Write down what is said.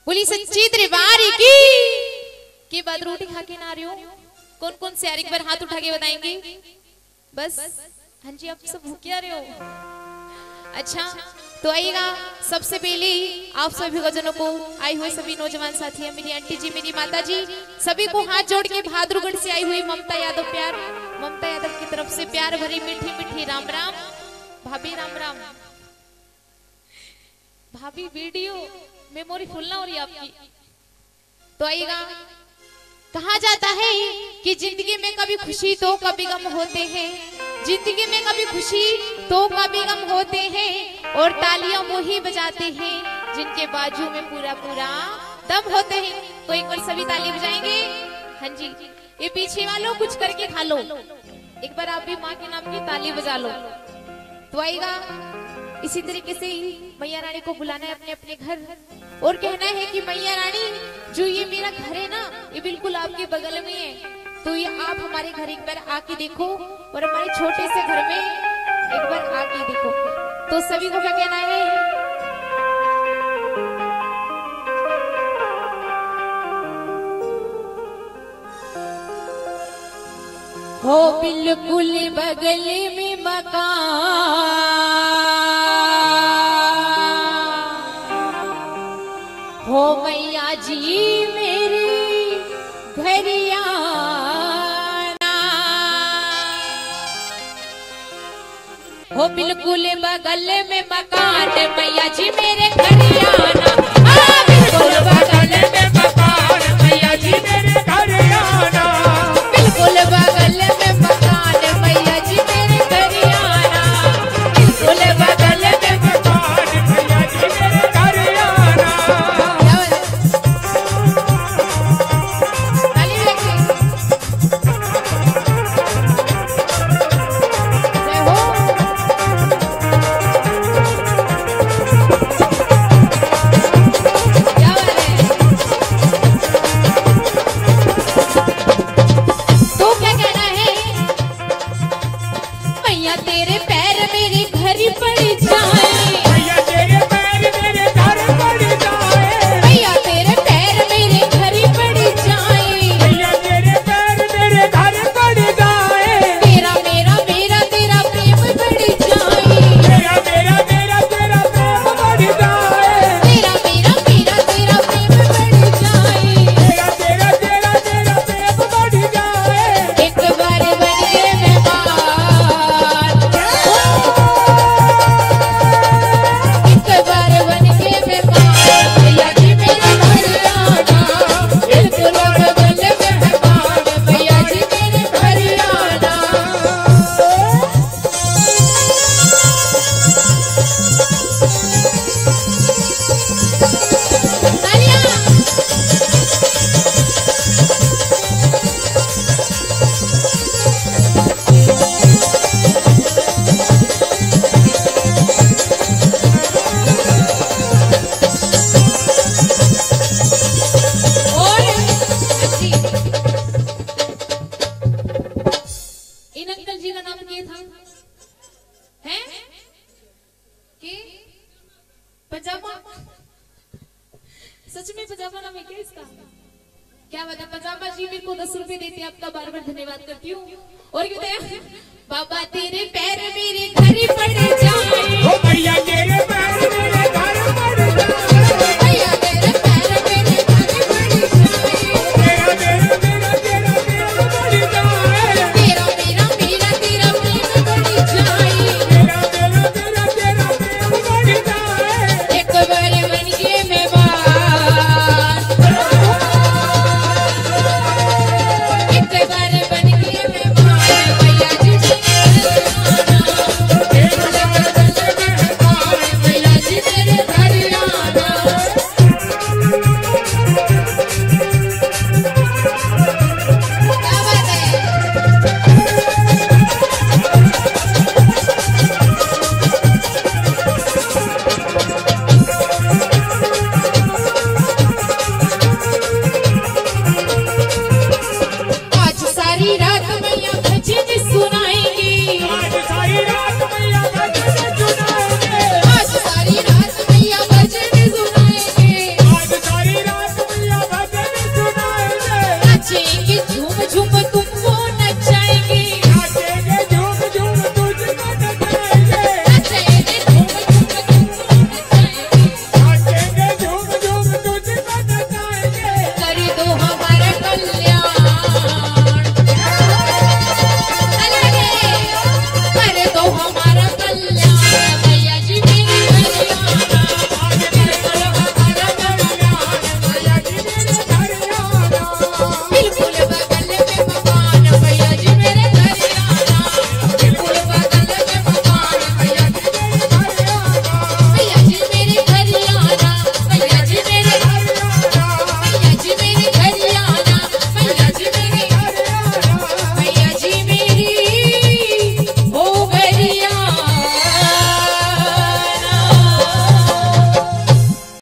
बोली सच्ची दरबार की के बाद रोटी खा के ना रही हो। कौन कौन से यार एक बार हाथ उठा के बताएंगे? बस हाँ जी, आप सब भूखे आ रहे हो। अच्छा तो आइएगा, सबसे पहले आप सभी भक्तजनों को, आए हुए सभी नौजवान साथी हैं, मेरी आंटी जी, मेरी माता जी, सभी को हाथ जोड़ के बहादुरगढ़ से आई हुई ममता यादव की तरफ से प्यार भरी मीठी मीठी राम राम। भाभी राम राम। भाभी वीडियो मेमोरी फुल ना हो रही आपकी। तो आइएगा, कहा जाता है कि जिंदगी में कभी खुशी तो कभी गम होते हैं, जिंदगी में कभी खुशी तो कभी गम होते हैं, और तालियां वो ही बजाते हैं जिनके बाजू में पूरा पूरा दम होते हैं। तो एक बार सभी ताली बजाएंगे। हाँ जी, ये पीछे वालों कुछ करके खा लो, एक बार आप भी माँ के नाम की ताली बजा लो। तो आएगा, इसी तरीके से मैया रानी को बुलाना है अपने अपने घर, और कहना है कि मैया रानी जो ये मेरा घर है ना, ये बिल्कुल आपके बगल में है, तो ये आप हमारे घर एक बार आके देखो, और हमारे छोटे से घर में एक बार आके देखो। तो सभी को क्या कहना है? हो बिल्कुल बगल में मकान, हो मैया जी मेरी घरियाना, हो बिल्कुल बगल में मकान, मैया जी मेरे घरियाना, बिल्कुल बगल में मकान, मैया जी मेरे घरियाना, बिल्कुल बगल में मकान, मैया जी मेरे घरियाना, बिल्कुल बगल में मकान, मैया जी मेरे घरियाना। सच में पजामा नाम है क्या इसका? क्या बता, पजामा जी मेरे को 10 रुपए देते, आपका बार बार धन्यवाद करती हूँ। और कहते बाबा तेरे पैर मेरे घर पड़ जाए, ओ भैया तेरे पैर मेरे